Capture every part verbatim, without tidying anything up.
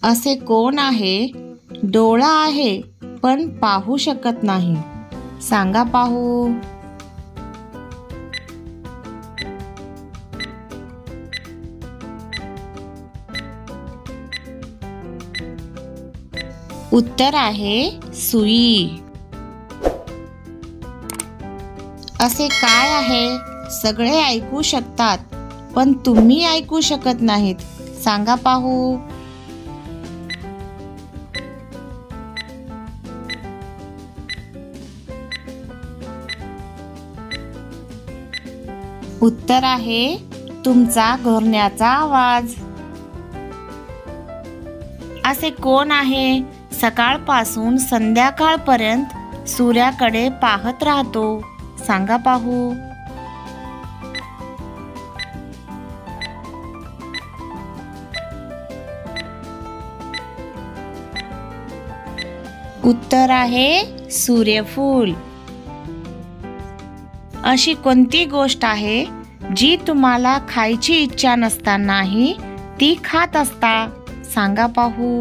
असे कोण आहे डोळा आहे पण पाहू शकत नाही? सांगा पाहू. उत्तर आहे सुई. असे काय आहे सगळे ऐकू शकतात पण तुम्ही ऐकू शकत नाहीत? सांगा पाहू. उत्तर आहे तुमचा घोरण्याचा आवाज. असे कोण आहे सकाळपासून संध्याकाळपर्यंत सूर्याकडे पाहत राहतो? सांगा पाहू. उत्तर आहे सूर्यफूल. अशी कोणती गोष्ट आहे जी तुम्हाला खायची इच्छा नसतानाही ती खात असता? सांगा पाहू.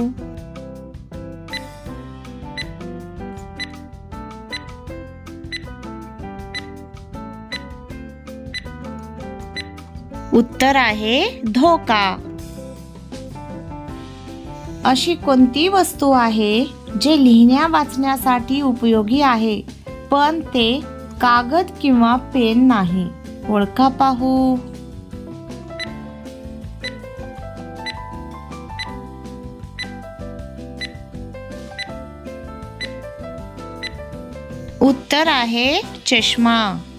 उत्तर आहे धोका. अशी कोणती वस्तू आहे जे लिहिण्या वाचण्यासाठी उपयोगी आहे पण ते कागद किंवा पेन नाही? ओळखा पाहू. उत्तर आहे चष्मा.